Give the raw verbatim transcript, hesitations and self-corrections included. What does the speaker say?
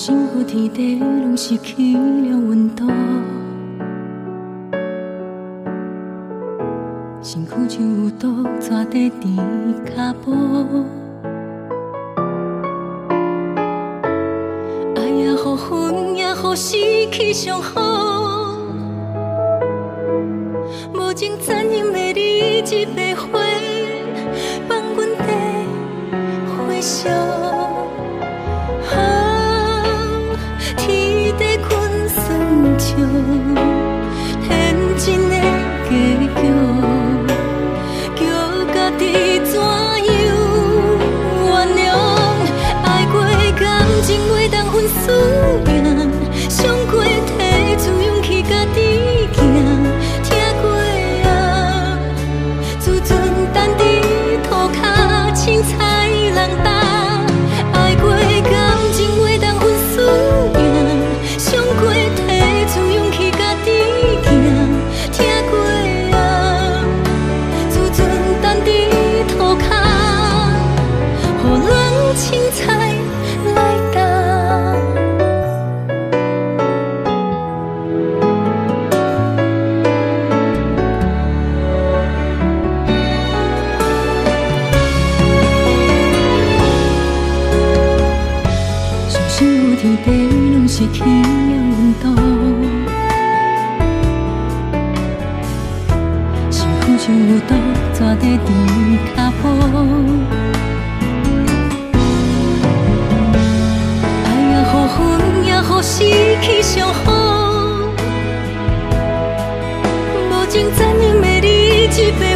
心和天地拢失去了温度，身躯像有毒抓地伫脚步，爱也互分，也互失去上好，无情残忍的日子白花，放阮在回首。 天地困酸笑，天真的结局，叫家己怎样原谅？爱过感情袂当分输赢，伤过提出勇气家己行，听过啊，自尊等伫涂骹，凊彩人担。 青菜来搭，伤心有天地拢失去了温度，身躯像有毒抓地伫脚步。 互失去上好，无情残忍的日子。